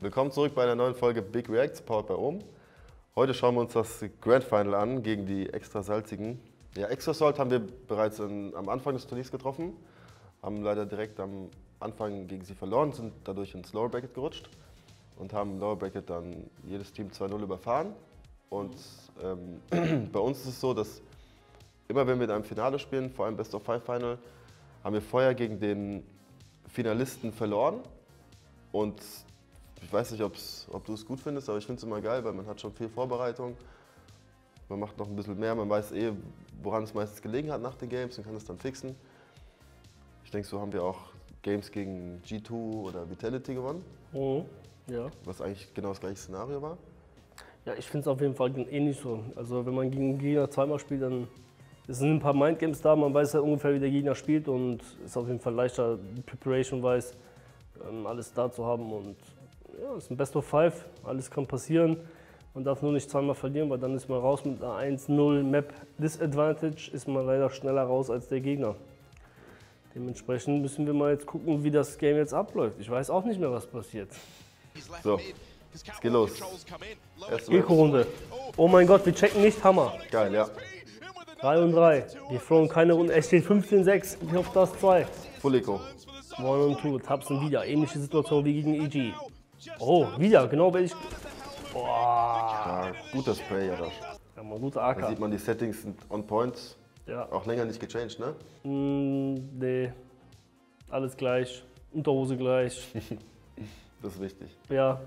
Willkommen zurück bei einer neuen Folge Big Reacts, powered by Ohm. Heute schauen wir uns das Grand Final an gegen die extra salzigen. Ja, Extra Salt haben wir bereits am Anfang des Turniers getroffen, haben leider direkt am Anfang gegen sie verloren, sind dadurch ins Lower Bracket gerutscht und haben im Lower Bracket dann jedes Team 2-0 überfahren. Und bei uns ist es so, dass immer wenn wir in einem Finale spielen, vor allem Best of Five Final, haben wir vorher gegen den Finalisten verloren. Und ich weiß nicht, ob du es gut findest, aber ich finde es immer geil, weil man hat schon viel Vorbereitung. Man macht noch ein bisschen mehr, man weiß woran es meistens gelegen hat nach den Games und kann es dann fixen. Ich denke, so haben wir auch Games gegen G2 oder Vitality gewonnen. Mhm. Ja. Was eigentlich genau das gleiche Szenario war. Ja, ich finde es auf jeden Fall ähnlich so. Also wenn man gegen einen Gegner zweimal spielt, dann sind ein paar Mindgames da, man weiß ja ungefähr, wie der Gegner spielt und es ist auf jeden Fall leichter, Preparation-wise alles da zu haben. Und ja, es ist ein Best of Five, alles kann passieren. Man darf nur nicht zweimal verlieren, weil dann ist man raus mit einer 1-0 Map Disadvantage, ist man leider schneller raus als der Gegner. Dementsprechend müssen wir mal jetzt gucken, wie das Game jetzt abläuft. Ich weiß auch nicht mehr, was passiert. So, es geht los. Eco-Runde. Oh mein Gott, wir checken nicht, Hammer. Geil, ja. 3 und 3. Wir throwen keine Runde. Es steht 15-6. Ich hoffe, das 2. Full Eco. 1 und 2. Tapsen wieder. Ähnliche Situation wie gegen EG. Oh, wieder. Genau werde ich. Boah. Ja, guter Spray, ja. Ja, mal guter Da AK. sieht man, die Settings sind on point. Ja. Auch länger nicht gechanged, ne? Nee. Alles gleich. Unterhose gleich. Das ist wichtig. Ja,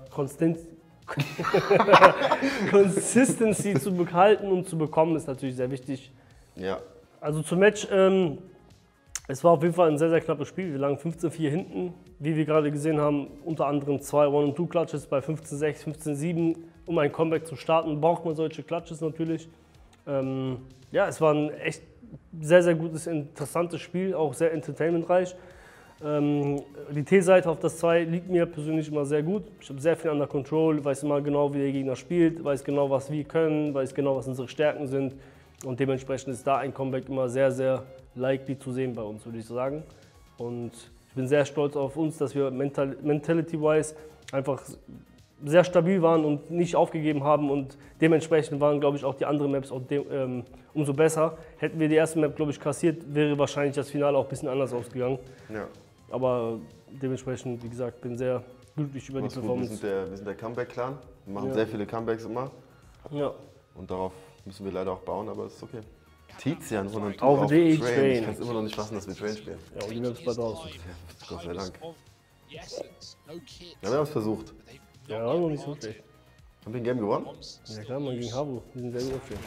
Consistency zu behalten und zu bekommen ist natürlich sehr wichtig. Ja. Also zum Match, es war auf jeden Fall ein sehr, sehr knappes Spiel. Wir lagen 15-4 hinten, wie wir gerade gesehen haben, unter anderem 2 One-and-Two-Clutches bei 15-6, 15-7. Um ein Comeback zu starten, braucht man solche Clutches natürlich. Ja, es war ein echt sehr, sehr gutes, interessantes Spiel, auch sehr entertainmentreich. Die T-Seite auf das 2 liegt mir persönlich immer sehr gut. Ich habe sehr viel under Control, weiß immer genau, wie der Gegner spielt, weiß genau, was wir können, weiß genau, was unsere Stärken sind. Und dementsprechend ist da ein Comeback immer sehr, sehr likely zu sehen bei uns, würde ich sagen. Und ich bin sehr stolz auf uns, dass wir mentality-wise einfach sehr stabil waren und nicht aufgegeben haben. Und dementsprechend waren, glaube ich, auch die anderen Maps auch umso besser. Hätten wir die erste Map, glaube ich, kassiert, wäre wahrscheinlich das Finale auch ein bisschen anders ausgegangen. Ja. Aber dementsprechend, wie gesagt, bin sehr glücklich über die Performance. Wir sind der Comeback-Clan. Wir machen sehr viele Comebacks immer. Ja. Und darauf müssen wir leider auch bauen, aber es ist okay. Tizian von einem Auf auf die Train. Train. Ich kann es immer noch nicht fassen, dass wir Train spielen. Ja, und die Map ist bald raus. Gott sei Dank. Ja, wir haben es versucht. Ja, noch nicht so schlecht. Haben wir ein Game gewonnen? Ja klar, man gegen Habu. Die sind sehr gut aufgestellt.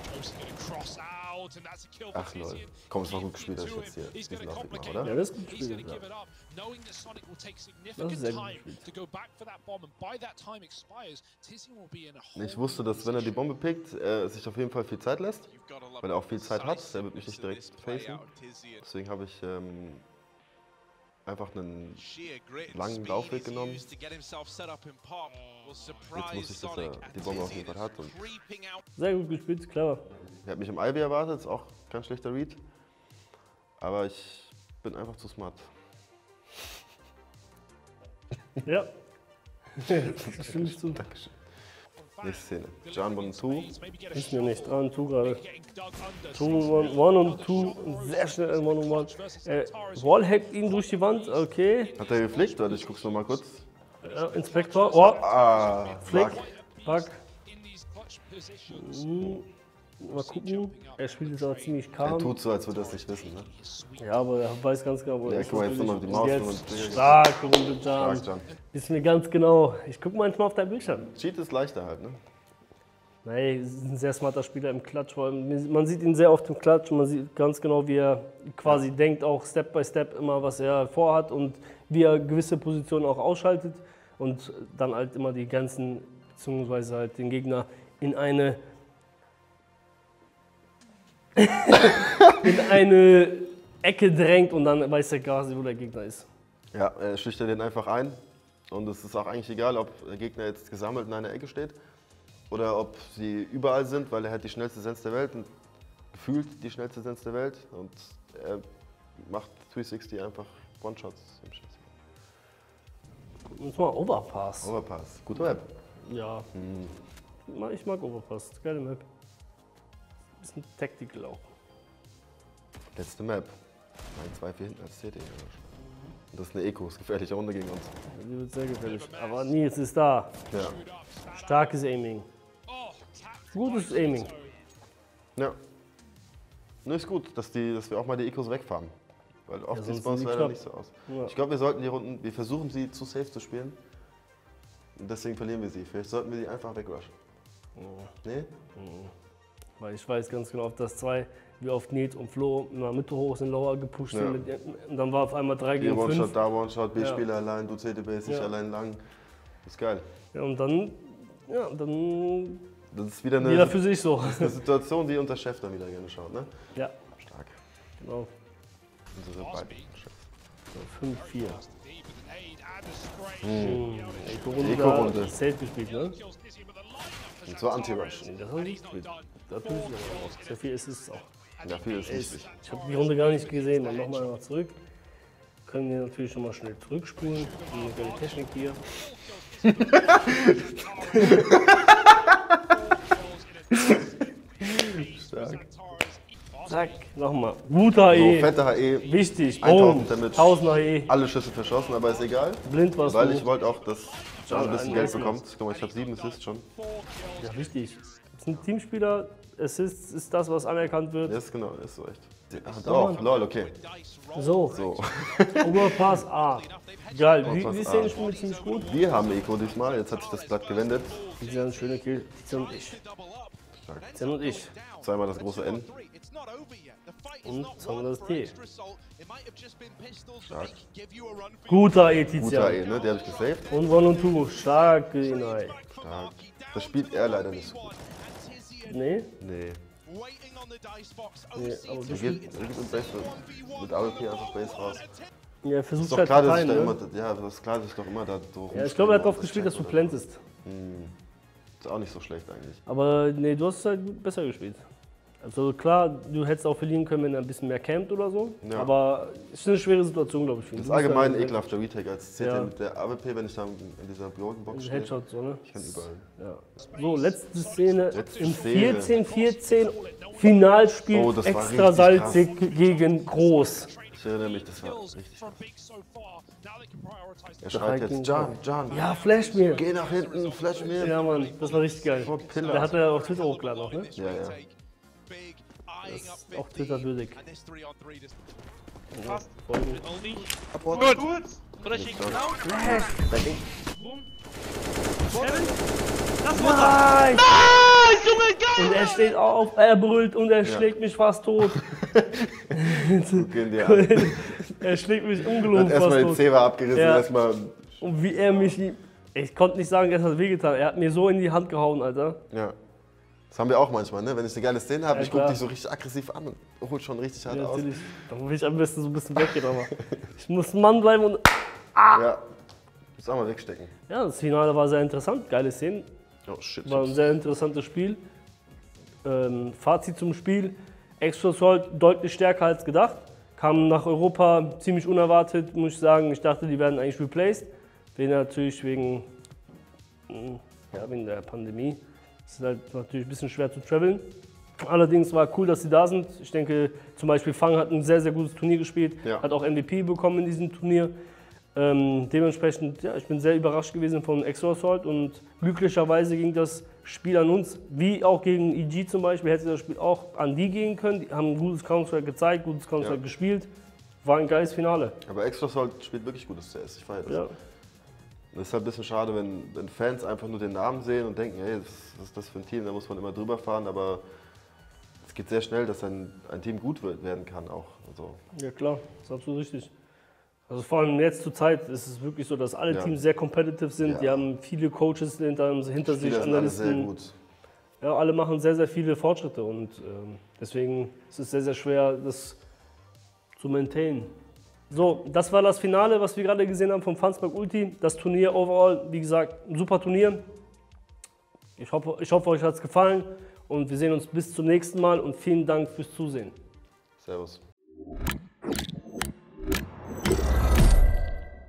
Ach lol. Komm, es war gut gespielt, dass ich jetzt hier diesen Aufweg mache, oder? Ja, das ist gut gespielt. Ja. Das ist sehr gut gespielt. Ich wusste, dass wenn er die Bombe pickt, er sich auf jeden Fall viel Zeit lässt, weil er auch viel Zeit hat. Er wird mich nicht direkt facen. Deswegen habe ich einfach einen langen Laufweg genommen. Jetzt wusste ich, dass er die Bombe auf jeden Fall hat. Und Sehr gut gespielt, clever. er hat mich im Ivy erwartet, ist auch kein schlechter Read. Aber ich bin einfach zu smart. Ja. Das stimme ich zu. Dankeschön. Nächste Szene. John 1-2. Ist mir nicht dran, 2 gerade. 1 und 2, sehr schnell 1 und 1. Wallhackt ihn durch die Wand, okay. Hat er geflickt? Warte, ich guck's nochmal kurz. Inspektor, oh, Flick, Fuck. Bug. Mal gucken, er spielt jetzt aber ziemlich Er calm. tut so, als würde er es nicht wissen, ne? Ja, aber er weiß ganz genau, wo er Ja, ist. guck mal, jetzt nochmal die Maus. Jetzt starke Runde, Stark, Jan. John. Wissen wir ganz genau. Ich gucke manchmal auf dein Bildschirm. Cheat ist leichter halt, ne? Nein, er ist ein sehr smarter Spieler im Clutch. Weil man sieht ihn sehr oft im Clutch und man sieht ganz genau, wie er quasi denkt, auch Step by Step immer, was er vorhat und wie er gewisse Positionen auch ausschaltet und dann halt immer die Grenzen, beziehungsweise halt den Gegner in eine Ecke drängt und dann weiß er quasi, wo der Gegner ist. Ja, er schüchtert den einfach ein. Und es ist auch eigentlich egal, ob der Gegner jetzt gesammelt in einer Ecke steht oder ob sie überall sind, weil er hat die schnellste Sense der Welt und gefühlt die schnellste Sense der Welt. Und er macht 360 einfach One-Shots im Schnitt. Jetzt mal Overpass. Overpass. Gute Map. Ja. Ich mag Overpass. Geile Map. Bisschen Tactical auch. Letzte Map. 1-2-4 hinten als CT. Und das ist eine Eco, ist gefährliche Runde gegen uns. Die wird sehr gefährlich. Aber Nils ist da. Ja. Starkes Aiming. Gutes Aiming. Ja. Nur ist gut, dass wir auch mal die Ecos wegfahren. Weil oft sieht es bei uns sind die leider knapp. nicht so aus. Ja. Ich glaube, wir sollten die Runden, wir versuchen sie zu safe zu spielen. Und deswegen verlieren wir sie. Vielleicht sollten wir sie einfach wegrushen. Nee? Weil ich weiß ganz genau, auf das 2, wie oft Nils und Flo in der Mitte hoch sind, Lower gepusht sind. Und dann war auf einmal 3 Hier gegen 5. One-Shot, da One-Shot, B-Spieler allein, du CT-Base, ich allein lang. Das ist geil. Ja, und dann Das ist wieder jeder für sich so. eine Situation, die unser Chef dann wieder gerne schaut, ne? Ja, Stark. genau. Unsere beiden Chefs. So, 5-4. Eco-Runde. Safe gespielt, ne? Und zwar Anti-Rush. Das haben die gespielt. Natürlich aber auch. Sehr viel Assists auch. Ja, viel ist wichtig. Ich habe die Runde gar nicht gesehen. Dann nochmal zurück. Können wir natürlich schon mal schnell zurückspulen. Eine geile Technik hier. Stark. Zack, nochmal. Guter So, HE. fette HE. Wichtig. Boom. 1000 Damage. 1000er HE. Alle Schüsse verschossen, aber ist egal. Blind warst Weil du. ich wollte auch, dass John ein bisschen einen Geld Ace bekommt. Guck mal, ich habe 7 Assists schon. Ja, wichtig. Das sind Teamspieler. Assists ist das, was anerkannt wird. Ja, ist genau, ist so echt. Ach, doch, lol, okay. So. So. Overpass A. Geil. Overpass Wie A. sehen Spiele ziemlich gut? Wir haben Eco diesmal, jetzt hat sich das Blatt gewendet. Die sind ein schöner Kill. Tizian und ich. Tizian und ich. Zweimal das große N. Und zweimal das T. Stark. Guter E, Guter Tizian. E, ne? Die habe ich gesaved. Und 1 und 2. Stark, Inai. Stark. Das spielt er leider nicht so gut. Nee? Nee. Nee, aber Er du geht mit Base, mit AWP einfach Base raus. Ja, er Ist versucht doch halt klar, zu dass ich teilen, da ne? immer, ja, das ist klar, dass ich doch immer da so Ja, ich glaube, er hat darauf rumspiele, gespielt, dass du oder so. plantest. Ist auch nicht so schlecht eigentlich. Aber nee, du hast es halt besser gespielt. Also klar, du hättest auch verlieren können, wenn er ein bisschen mehr campt oder so. Ja. Aber es ist eine schwere Situation, glaube ich, für ihn. Das ist Du bist allgemein halt- ekelhafter Retake als CT Ja. mit der AWP, wenn ich da in dieser Broken Box stehe. Headshot, so, ne? Ich kann überall. Ja. So, letzte Szene. Letzte Im Szene. 14-14 Finalspiel Oh, das war extra richtig salzig gegen Groß. Ich erinnere mich, das war richtig krass. Er Drei schreit gegen jetzt, John, Ja, flash mir. geh nach hinten, flash mir. Ja, Mann, das war richtig geil. Vor Pillars. Der hat er auf Twitter hochgeladen auch, ne? Ja, ja. Das ist auch Twitter-würdig. Fast. Voll gut. Good. Good. Flashing down. Das war Nein! Nice, Junge, geil! Und er steht auf, er brüllt und er schlägt mich fast tot. Gehen die an. Er schlägt mich Hat ungelogen fast erstmal den tot. Zewa abgerissen, Ja. erstmal. Und wie er mich, ich konnte nicht sagen, es hat wehgetan. Er hat mir so in die Hand gehauen, Alter. Ja. Das haben wir auch manchmal, ne? Wenn ich eine geile Szene habe, Ja, ich gucke klar. dich so richtig aggressiv an und hol schon richtig hart Ja, aus. natürlich. Dann will ich am besten so ein bisschen weggehen, aber ich muss ein Mann bleiben und. Ja. Muss auch mal wegstecken. Ja, das Finale war sehr interessant, geile Szenen. Oh shit. War ein sehr interessantes Spiel. Fazit zum Spiel: Extra Assault deutlich stärker als gedacht. Kam nach Europa ziemlich unerwartet, muss ich sagen. Ich dachte, die werden eigentlich replaced. Den natürlich wegen der Pandemie. Es ist halt natürlich ein bisschen schwer zu traveln. Allerdings war cool, dass sie da sind. Ich denke, zum Beispiel Fang hat ein sehr, sehr gutes Turnier gespielt. Ja. Hat auch MVP bekommen in diesem Turnier. Dementsprechend, ja, ich bin sehr überrascht gewesen von Extra Assault und glücklicherweise ging das Spiel an uns, wie auch gegen EG zum Beispiel, hätte das Spiel auch an die gehen können. Die haben ein gutes Counter-Strike gezeigt, gutes Counter-Strike gespielt. War ein geiles Finale. Aber Extra Assault spielt wirklich gutes CS. Ich feiere das. Ja. Das ist halt ein bisschen schade, wenn Fans einfach nur den Namen sehen und denken, hey, was ist das für ein Team, da muss man immer drüber fahren, aber es geht sehr schnell, dass ein Team gut werden kann auch. Also, Ja klar, das ist absolut richtig. Also vor allem jetzt zur Zeit ist es wirklich so, dass alle Ja. Teams sehr competitive sind. Ja. Die haben viele Coaches hinter sich, Spieler sind alle sehr Analysten. gut. Ja, alle machen sehr, sehr viele Fortschritte und deswegen ist es sehr, sehr schwer, das zu maintainen. So, das war das Finale, was wir gerade gesehen haben vom Fansberg Ulti. Das Turnier overall, wie gesagt, ein super Turnier. Ich hoffe euch hat es gefallen und wir sehen uns bis zum nächsten Mal und vielen Dank fürs Zusehen. Servus.